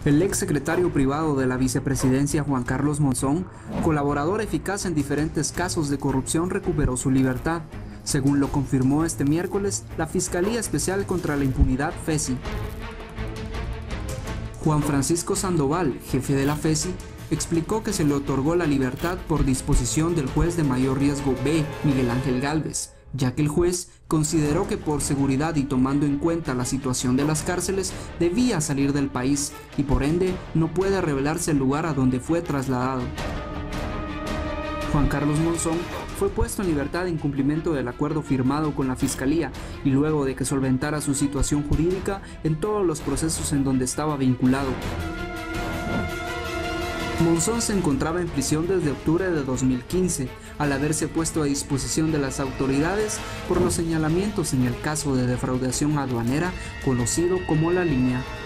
El ex secretario privado de la vicepresidencia Juan Carlos Monzón, colaborador eficaz en diferentes casos de corrupción, recuperó su libertad, según lo confirmó este miércoles la Fiscalía Especial contra la Impunidad FESI. Juan Francisco Sandoval, jefe de la FESI, explicó que se le otorgó la libertad por disposición del juez de mayor riesgo B, Miguel Ángel Gálvez, ya que el juez consideró que por seguridad y tomando en cuenta la situación de las cárceles debía salir del país y por ende no puede revelarse el lugar a donde fue trasladado. Juan Carlos Monzón fue puesto en libertad en cumplimiento del acuerdo firmado con la Fiscalía y luego de que solventara su situación jurídica en todos los procesos en donde estaba vinculado. Monzón se encontraba en prisión desde octubre de 2015, al haberse puesto a disposición de las autoridades por los señalamientos en el caso de defraudación aduanera conocido como La Línea.